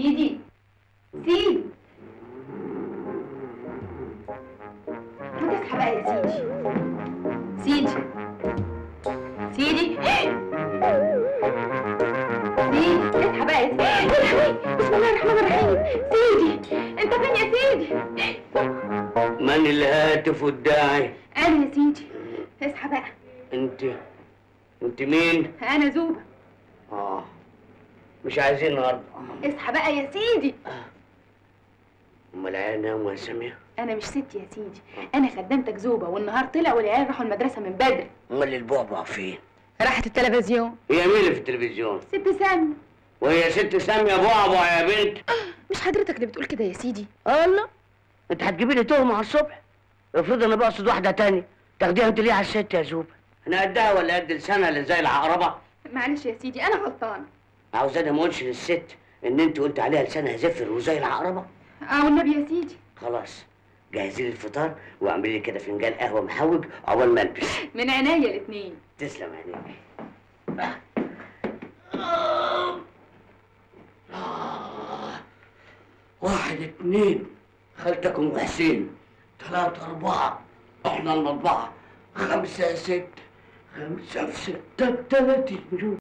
سيدي سيدي، ما تصحى بقى يا سيدي. سيدي سيدي سيدي، اصحى بقى يا سيدي. بسم الله الرحمن الرحيم. سيدي انت فين يا سيدي؟ من الهاتف الداعي؟ انا يا سيدي. اصحى بقى. انت مين؟ انا زوبة. مش عايزين النهارده. اصحى بقى يا سيدي. امال العيال ناموا يا سامية؟ انا مش ست يا سيدي، انا خدامتك زوبة، والنهار طلع والعيال راحوا المدرسة من بدري. امال البعبع فين؟ راحت التلفزيون. هي مين اللي في التلفزيون؟ ست سامية. وهي ست سامية بعبع يا بنت؟ مش حضرتك اللي بتقول كده يا سيدي؟ الله، انت هتجيبي لي تهمة على الصبح؟ افرض انا بقصد واحدة تاني، تاخديها انت ليه على الست يا زوبة؟ انا قدها ولا قد لسانها اللي زي العقربة؟ معلش يا سيدي انا غلطانة. عاوزاني ما اقولش للست ان انت قلت عليها لسانها زفر وزي العقربة؟ والنبي يا سيدي. خلاص، جهزي لي الفطار واعملي لي كده فنجان قهوة محوج عقبال ما البس. من عينيا الاتنين. تسلم عينيك. 1 2 خالتك ام حسين، 3 4 احنا المطبعة، 5 6 5 في 6 ب30 مليون.